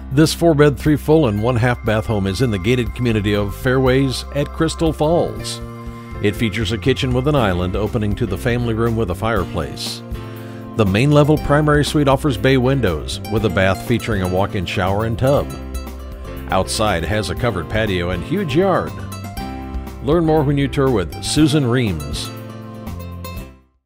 This 4-bed, 3 full, and 1/2 bath home is in the gated community of Fairways at Crystal Falls. It features a kitchen with an island opening to the family room with a fireplace. The main level primary suite offers bay windows with a bath featuring a walk-in shower and tub. Outside has a covered patio and huge yard. Learn more when you tour with Susan Reames.